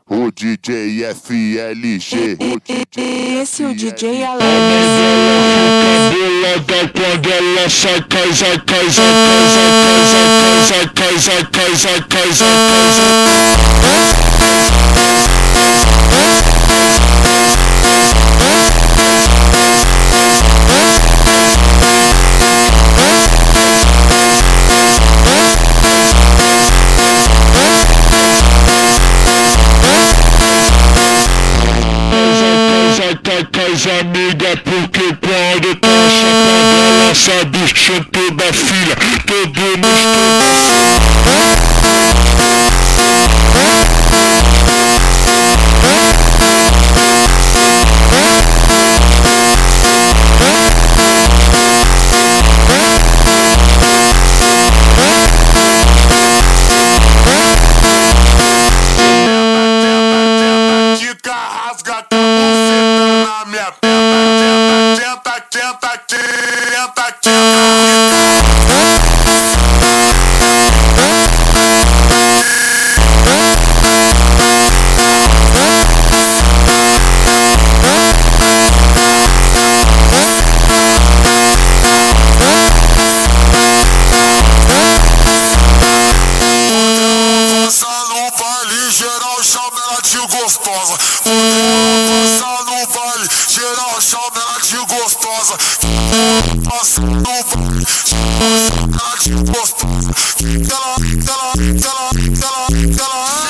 O DJ FLG, o DJ Esse é o DJ Alex. Bolada quando ela sai, cai, sai, cai, sai, cai, cai, sai, cai, sai, cai, sai, amiga, porque quando tá chapada ela sabe bicho toda filha, todo geral chama ela de gostosa. Passa no baile, geral chama ela de gostosa. Passa no baile, geral chama ela de gostosa. Ela